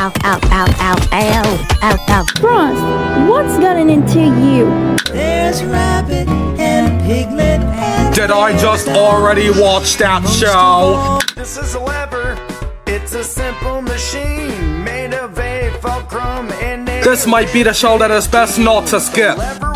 Frost, what's gotten into you? There's rabbit and piglet and Did I just already watch that show? This is a lever. It's a simple machine made of a fulcrum and This might be the show that is best not to skip. lever